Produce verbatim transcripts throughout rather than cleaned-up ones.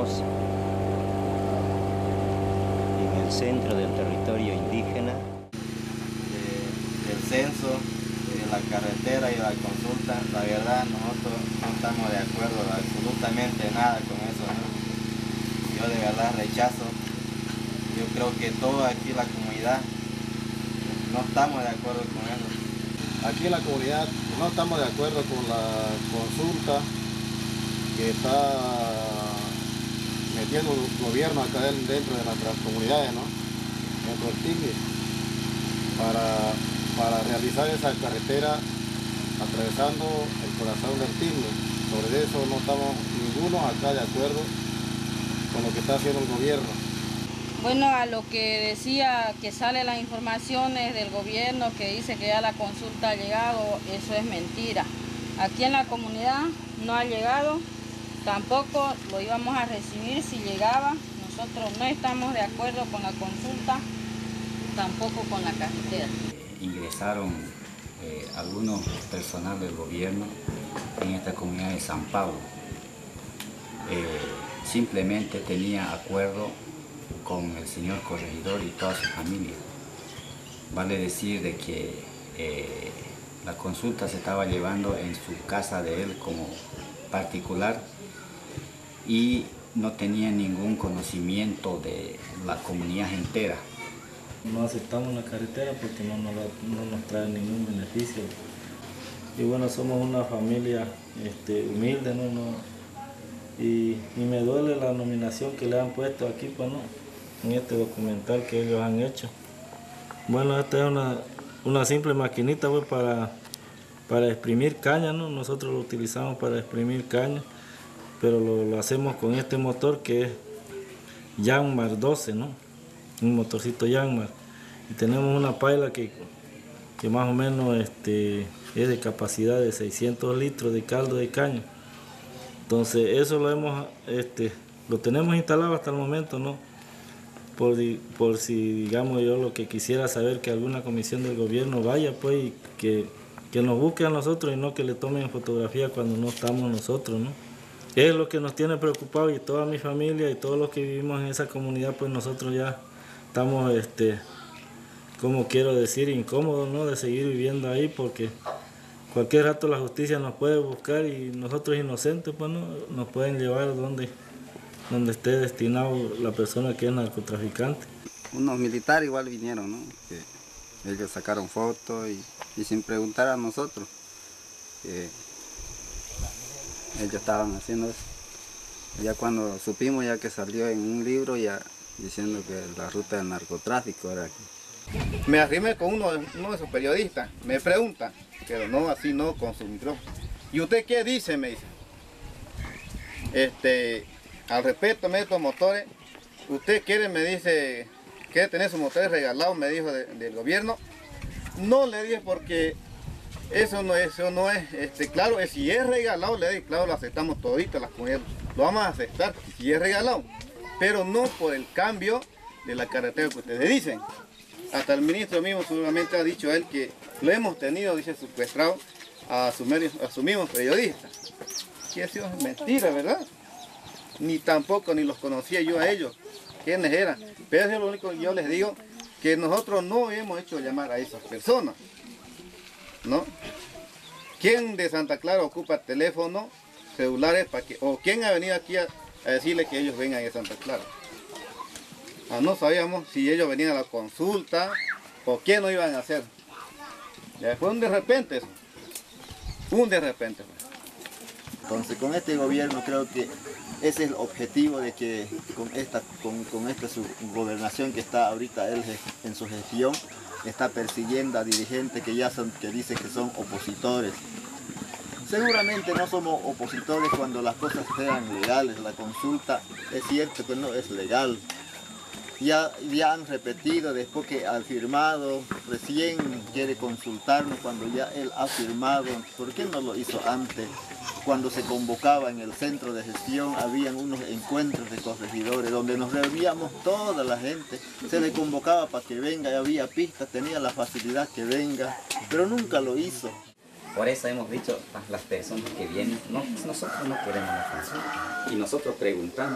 estamos en el centro del territorio indígena. De, del censo, de la carretera y la consulta, la verdad nosotros no estamos de acuerdo absolutamente nada con eso, ¿no? Yo de verdad rechazo. Yo creo que toda aquí la comunidad no estamos de acuerdo con eso. Aquí en la comunidad no estamos de acuerdo con la consulta que está metiendo el gobierno acá dentro de nuestras comunidades, ¿no? Dentro del Tigre, para, para realizar esa carretera atravesando el corazón del Tigre. Sobre eso no estamos ninguno acá de acuerdo con lo que está haciendo el gobierno. Bueno, a lo que decía que sale las informaciones del gobierno que dice que ya la consulta ha llegado, eso es mentira. Aquí en la comunidad no ha llegado, tampoco lo íbamos a recibir si llegaba. Nosotros no estamos de acuerdo con la consulta, tampoco con la carretera. Ingresaron eh, algunos personal del gobierno en esta comunidad de San Pablo. Eh, simplemente tenía acuerdo con el señor corregidor y toda su familia. Vale decir de que eh, la consulta se estaba llevando en su casa de él como particular y no tenía ningún conocimiento de la comunidad entera. No aceptamos la carretera porque no nos, no nos trae ningún beneficio. Y bueno, somos una familia este, humilde, ¿no? no y, y me duele la nominación que le han puesto aquí, pues, ¿no? En este documental que ellos han hecho. Bueno, esta es una, una simple maquinita, pues, para, para exprimir caña, ¿no? Nosotros lo utilizamos para exprimir caña, pero lo, lo hacemos con este motor que es Yanmar doce, ¿no? Un motorcito Yanmar. Y tenemos una paila que, que más o menos este, es de capacidad de seiscientos litros de caldo de caña. Entonces eso lo hemos, este, lo tenemos instalado hasta el momento, ¿no? Por, por si, digamos, yo lo que quisiera saber que alguna comisión del gobierno vaya, pues, y que, que nos busque a nosotros y no que le tomen fotografía cuando no estamos nosotros, ¿no? Es lo que nos tiene preocupados, y toda mi familia y todos los que vivimos en esa comunidad, pues nosotros ya estamos, este, como quiero decir, incómodos, ¿no? De seguir viviendo ahí, porque cualquier rato la justicia nos puede buscar y nosotros inocentes, pues, ¿no? Nos pueden llevar donde, donde esté destinado la persona que es narcotraficante. Unos militares igual vinieron, ¿no? Que ellos sacaron fotos y, y sin preguntar a nosotros. Que ellos estaban haciendo eso. Ya cuando supimos ya que salió en un libro ya diciendo que la ruta del narcotráfico era aquí. Me arrimé con uno de, uno de esos periodistas, me pregunta, pero no así, no con su micrófono. ¿Y usted qué dice? Me dice. Este, al respecto de estos motores, ¿usted quiere, me dice, quiere tener sus motores regalados, me dijo de, del gobierno? No, le dije, porque eso no es, eso no es, este, claro, si es regalado, le dije, claro, lo aceptamos todito, las comunidades, lo vamos a aceptar, si es regalado, pero no por el cambio de la carretera que ustedes dicen. Hasta el ministro mismo seguramente ha dicho a él que lo hemos tenido, dice, secuestrado a sus, medios, a sus mismos periodistas. Que eso es mentira, ¿verdad? Ni tampoco, ni los conocía yo a ellos, quiénes eran. Pero eso es lo único que yo les digo, que nosotros no hemos hecho llamar a esas personas, ¿no? ¿Quién de Santa Clara ocupa teléfono, celulares, para que, o quién ha venido aquí a, a decirle que ellos vengan a Santa Clara? Ah, no sabíamos si ellos venían a la consulta o qué no iban a hacer. Ya fue un de repente eso. Un de repente. Entonces con este gobierno creo que ese es el objetivo de que con esta, con, con esta su gobernación que está ahorita él en su gestión, está persiguiendo a dirigentes que ya son, que dicen que son opositores. Seguramente no somos opositores cuando las cosas sean legales. La consulta es cierto que no es legal. Ya, ya han repetido después que ha firmado, recién quiere consultarnos cuando ya él ha firmado. ¿Por qué no lo hizo antes? Cuando se convocaba en el centro de gestión, habían unos encuentros de corregidores donde nos reuníamos toda la gente. Se le convocaba para que venga, y había pistas, tenía la facilidad que venga, pero nunca lo hizo. Por eso hemos dicho a las personas que vienen, no, nosotros no queremos la consulta. Y nosotros preguntamos,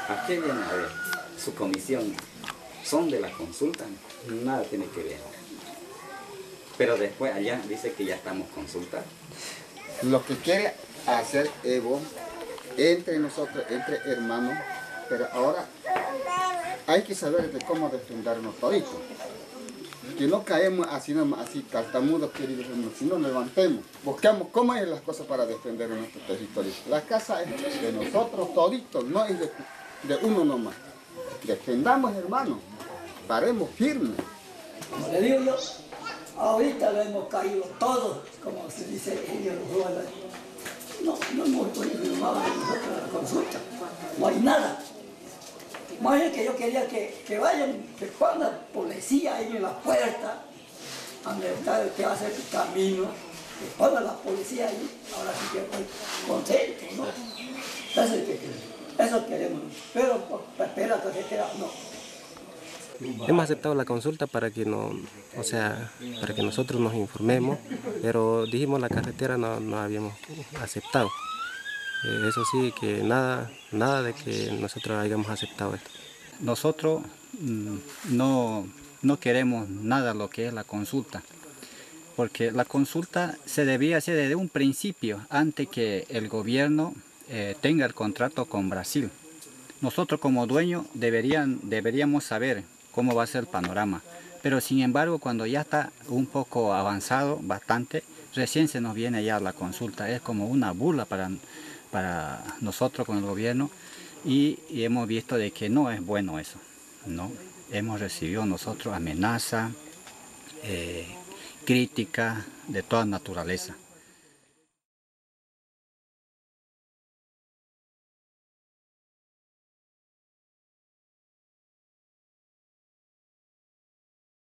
¿A qué viene a ver? Su comisión son de la consulta, nada tiene que ver. Pero después allá dice que ya estamos consultados. Lo que quiere hacer Evo entre nosotros, entre hermanos, pero ahora hay que saber de cómo defendernos toditos. Que no caemos así, así tartamudos, queridos hermanos, sino levantemos, buscamos cómo es las cosas para defender nuestro territorio. La casa es de nosotros toditos, no es de, de uno nomás. Defendamos, hermanos, paremos firmes. Como le digo yo, ahorita lo hemos caído todos, como se dice ellos, no, no hemos podido nada de nosotros a la consulta, no hay nada. Más bien que yo quería que, que vayan, que pongan policía ahí en la puerta, donde está el que va a hacer el camino, que pongan la policía ahí, ahora sí que estoy contento, ¿no? Eso es que queremos, eso queremos, pero espera que no. Hemos aceptado la consulta para que no, o sea, para que nosotros nos informemos, pero dijimos la carretera no, no habíamos aceptado. Eh, eso sí, que nada, nada de que nosotros hayamos aceptado esto. Nosotros mm, no, no queremos nada lo que es la consulta, porque la consulta se debía hacer desde un principio, antes que el gobierno eh, tenga el contrato con Brasil. Nosotros como dueños deberían, deberíamos saber cómo va a ser el panorama, pero sin embargo cuando ya está un poco avanzado, bastante, recién se nos viene ya la consulta. Es como una burla para, para nosotros con el gobierno y, y hemos visto de que no es bueno eso, ¿no? Hemos recibido nosotros amenazas, eh, críticas de toda naturaleza.